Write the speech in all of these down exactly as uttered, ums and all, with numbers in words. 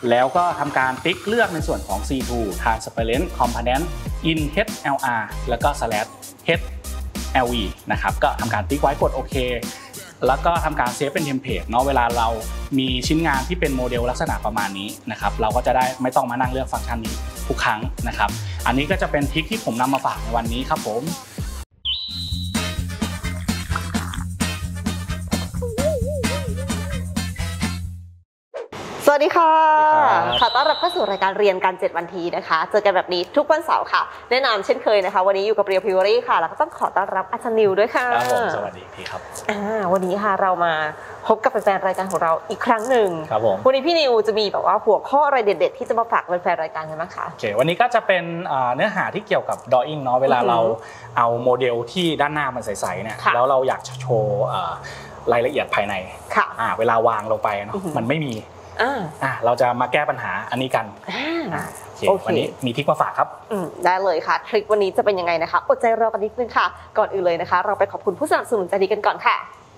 แล้วก็ทำการติ๊กเลือกในส่วนของ ซี ทู Transparent Component in เอช แอล อาร์ แล้วก็ slash เอช แอล วี นะครับก็ทำการติ๊กไว้กดโอเคแล้วก็ทำการเซฟเป็นเทมเพลตเนาะเวลาเรามีชิ้นงานที่เป็นโมเดลลักษณะประมาณนี้นะครับเราก็จะได้ไม่ต้องมานั่งเลือกฟังก์ชันนี้ทุกครั้งนะครับอันนี้ก็จะเป็นทริคที่ผมนำมาฝากในวันนี้ครับผมสวัสดีค่ะขอต้อนรับเข้าสู่รายการเรียนกันเจ็ดวันทีนะคะเจอกันแบบนี้ทุกวันเสาร์ค่ะแนะนำเช่นเคยนะคะวันนี้อยู่กับเรียวพิวรี่ค่ะแล้วก็ต้องขอต้อนรับอาจารย์นิวด้วยค่ะครับผมสวัสดีพี่ครับอ่าวันนี้ค่ะเรามาพบกับแฟนๆรายการของเราอีกครั้งหนึ่งครับผมวันนี้พี่นิวจะมีแบบว่าหัวข้ออะไรเด็ดๆที่จะมาฝากแฟนๆรายการกันบ้างคะโอเควันนี้ก็จะเป็นเนื้อหาที่เกี่ยวกับ drawing เนาะเวลาเราเอาโมเดลที่ด้านหน้ามันใสๆเนี่ยแล้วเราอยากจะโชว์รายละเอียดภายในค่ะเวลาวางลงไปเนาะมันไม่มีอ่าเราจะมาแก้ปัญหาอันนี้กันโอเควันนี้มีทริคมาฝากครับได้เลยค่ะทริควันนี้จะเป็นยังไงนะคะอดใจรอกันนิดนึงค่ะก่อนอื่นเลยนะคะเราไปขอบคุณผู้สนับสนุนใจดีกันก่อนค่ะ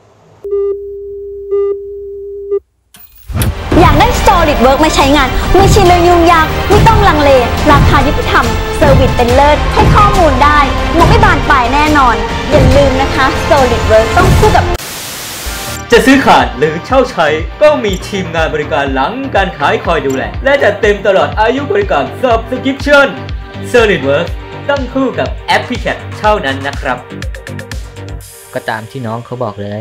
อยากได้ SolidWorks มาใช้งานไม่ใช่เรื่องยุ่งยากไม่ต้องลังเลราคายุติธรรมเซอร์วิสเป็นเลิศให้ข้อมูลได้งบไม่บานปลายแน่นอนอย่าลืมนะคะ SolidWorks ต้องคู่กับจะซื้อขาดหรือเช่าใช้ก็มีทีมงานบริการหลังการขายคอยดูแลและจัดเต็มตลอดอายุบริการ Subscription SolidWorks ต้องคู่กับแอปพลิเคชันเท่านั้นนะครับก็ตามที่น้องเขาบอกเลย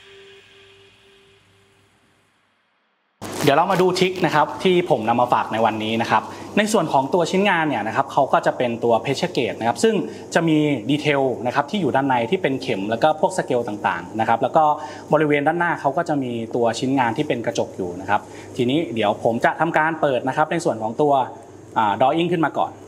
เดี๋ยวเรามาดูทริคนะครับที่ผมนำมาฝากในวันนี้นะครับในส่วนของตัวชิ้นงานเนี่ยนะครับเขาก็จะเป็นตัวเพชเชอร์เกจนะครับซึ่งจะมีดีเทลนะครับที่อยู่ด้านในที่เป็นเข็มแล้วก็พวกสเกลต่างๆนะครับแล้วก็บริเวณด้านหน้าเขาก็จะมีตัวชิ้นงานที่เป็นกระจกอยู่นะครับทีนี้เดี๋ยวผมจะทำการเปิดนะครับในส่วนของตัวดรออิ่งขึ้นมาก่อน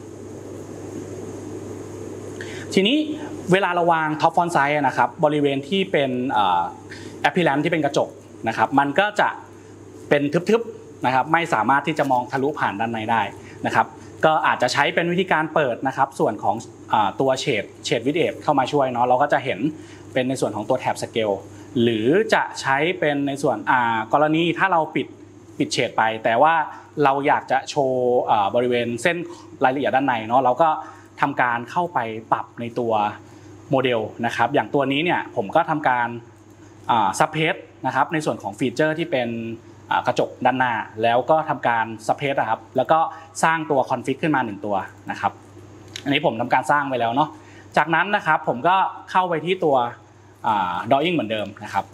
ทีนี้เวลาเราวางท็อปฟอนต์ไซส์นะครับบริเวณที่เป็นแอปพิแลนที่เป็นกระจกนะครับมันก็จะเป็นทึบๆนะครับไม่สามารถที่จะมองทะลุผ่านด้านในได้นะครับก็อาจจะใช้เป็นวิธีการเปิดนะครับส่วนของตัวเฉดเฉดวิดเอทเข้ามาช่วยเนาะเราก็จะเห็นเป็นในส่วนของตัวแถบสเกลหรือจะใช้เป็นในส่วนกรณีถ้าเราปิดปิดเฉดไปแต่ว่าเราอยากจะโชว์บริเวณเส้นรายละเอียดด้านในเนาะเราก็ทำการเข้าไปปรับในตัวโมเดลนะครับอย่างตัวนี้เนี่ยผมก็ทำการซับเพจนะครับในส่วนของฟีเจอร์ที่เป็นกระจกด้านหน้าแล้วก็ทำการซับเพจนะครับแล้วก็สร้างตัวคอนฟิกขึ้นมาหนึ่งตัวนะครับอันนี้ผมทำการสร้างไปแล้วเนาะจากนั้นนะครับผมก็เข้าไปที่ตัว drawing เหมือนเดิมนะครับ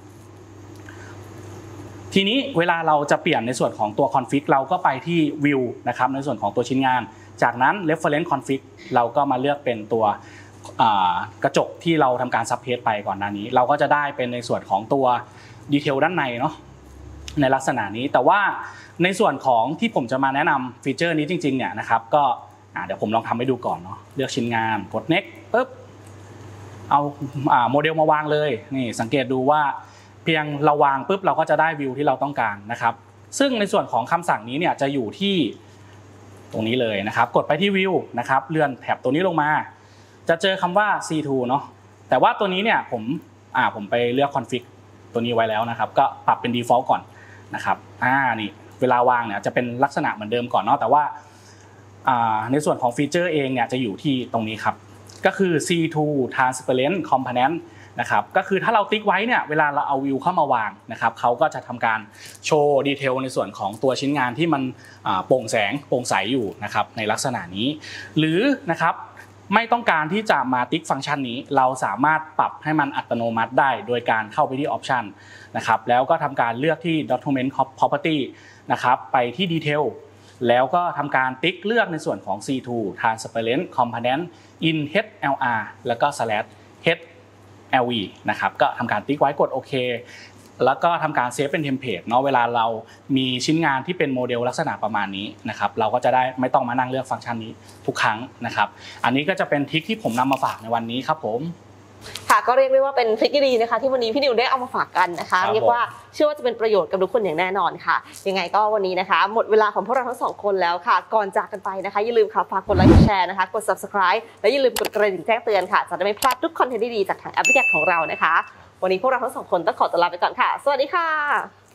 ทีนี้เวลาเราจะเปลี่ยนในส่วนของตัวคอนฟิกเราก็ไปที่ view นะครับในส่วนของตัวชิ้นงานจากนั้น reference config เราก็มาเลือกเป็นตัวกระจกที่เราทำการซับเพจไปก่อนหน้านี้เราก็จะได้เป็นในส่วนของตัวดีเทลด้านในเนาะในลักษณะนี้แต่ว่าในส่วนของที่ผมจะมาแนะนำฟีเจอร์นี้จริงๆเนี่ยนะครับก็เดี๋ยวผมลองทำให้ดูก่อนเนาะเลือกชิ้นงานกด next ปุ๊บเอาโมเดลมาวางเลยนี่สังเกตดูว่าเพียงเราวางปุ๊บเราก็จะได้วิวที่เราต้องการนะครับซึ่งในส่วนของคำสั่งนี้เนี่ยจะอยู่ที่ตรงนี้เลยนะครับกดไปที่วิวนะครับเลื่อนแถบตัวนี้ลงมาจะเจอคำว่า ซี ทู เนาะแต่ว่าตัวนี้เนี่ยผมอ่าผมไปเลือกคอนฟิกตัวนี้ไว้แล้วนะครับก็ปรับเป็น default ก่อนนะครับอ่านี่เวลาวางเนี่ยจะเป็นลักษณะเหมือนเดิมก่อนเนาะแต่ว่าอ่าในส่วนของฟีเจอร์เองเนี่ยจะอยู่ที่ตรงนี้ครับก็คือ ซี ทู Transparent Component นะครับก็คือถ้าเราติ๊กไว้เนี่ยเวลาเราเอาวิวเข้ามาวางนะครับเขาก็จะทำการโชว์ดีเทลในส่วนของตัวชิ้นงานที่มันโปร่งแสงโปร่งใสอยู่นะครับในลักษณะนี้หรือนะครับไม่ต้องการที่จะมาติ๊กฟังก์ชันนี้เราสามารถปรับให้มันอัตโนมัติได้โดยการเข้าไปที่ Option นะครับแล้วก็ทำการเลือกที่ Document Property นะครับไปที่ Detail แล้วก็ทำการติ๊กเลือกในส่วนของ ซี ทู Transparent Component in เอช แอล อาร์ แล้วก็ slash เอช แอล วี นะครับก็ทำการติ๊กไว้กดโอเคแล้วก็ทำการเซฟเป็นเทมเพลตเนาะเวลาเรามีชิ้นงานที่เป็นโมเดลลักษณะประมาณนี้นะครับเราก็จะได้ไม่ต้องมานั่งเลือกฟังก์ชันนี้ทุกครั้งนะครับอันนี้ก็จะเป็นทริคที่ผมนำมาฝากในวันนี้ครับผมค่ะก็เรียกได้ว่าเป็นทริคดีนะคะที่วันนี้พี่นิวได้เอามาฝากกันนะคะเรียกว่าเชื่อว่าจะเป็นประโยชน์กับทุกคนอย่างแน่นอนค่ะยังไงก็วันนี้นะคะหมดเวลาของพวกเราทั้งสองคนแล้วค่ะก่อนจากกันไปนะคะอย่าลืมค่ะฝากกดไลค์กดแชร์นะคะกด ซับสไครบ์ และอย่าลืมกดกระดิ่งแจ้งเตือนค่ะจะได้ไม่พลาดทุกคอนเทนต์ดีๆจากทางแอปพลิเคชันของเรานะคะวันนี้พวกเราทั้งสองคนต้องขอตัวลาไปก่อนค่ะสวัสดีค่ะ